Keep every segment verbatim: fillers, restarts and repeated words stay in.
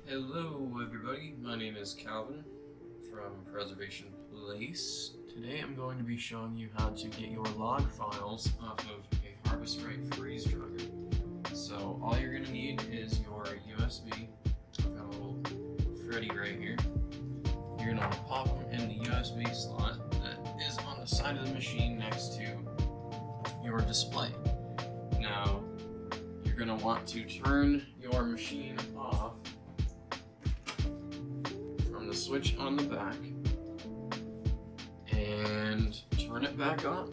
Hello everybody, my name is Calvin from Preservation Place. Today I'm going to be showing you how to get your log files off of a Harvest Right freeze dryer. So all you're going to need is your U S B. I've got a little Freddy right here. You're going to pop them in the U S B slot that is on the side of the machine next to your display. Now you're going to want to turn your machine off from the switch on the back and turn it back on.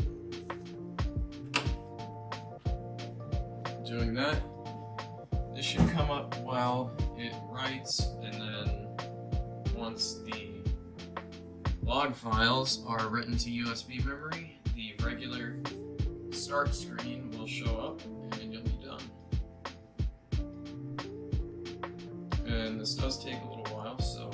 Doing that, this should come up while it writes, and then once the log files are written to U S B memory, the regular start screen will show up and you'll be done. And this does take a little while, so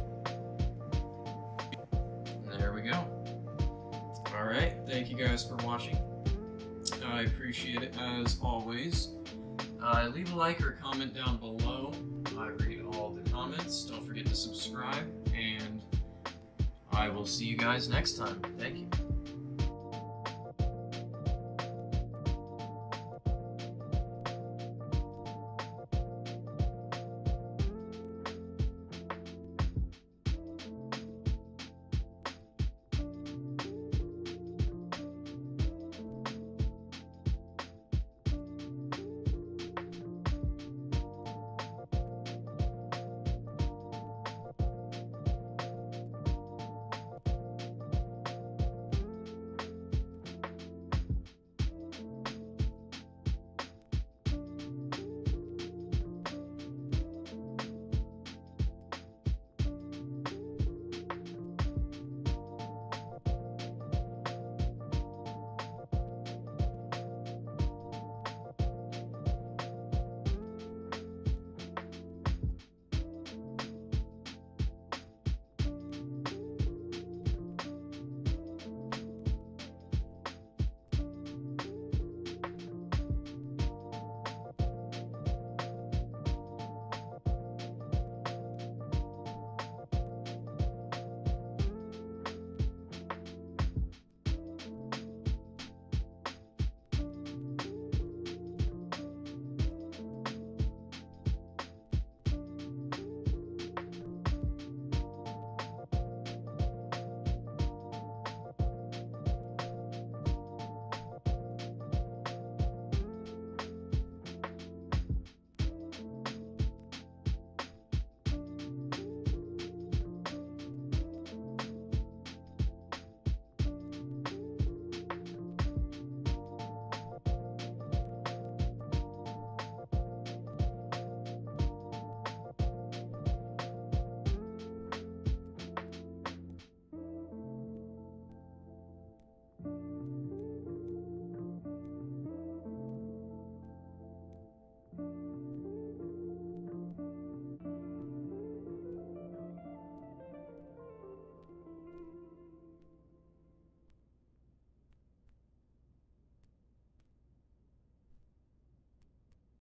there we go. Alright, thank you guys for watching. I appreciate it as always. Uh, leave a like or comment down below. I read all the comments. Don't forget to subscribe, and I will see you guys next time. Thank you.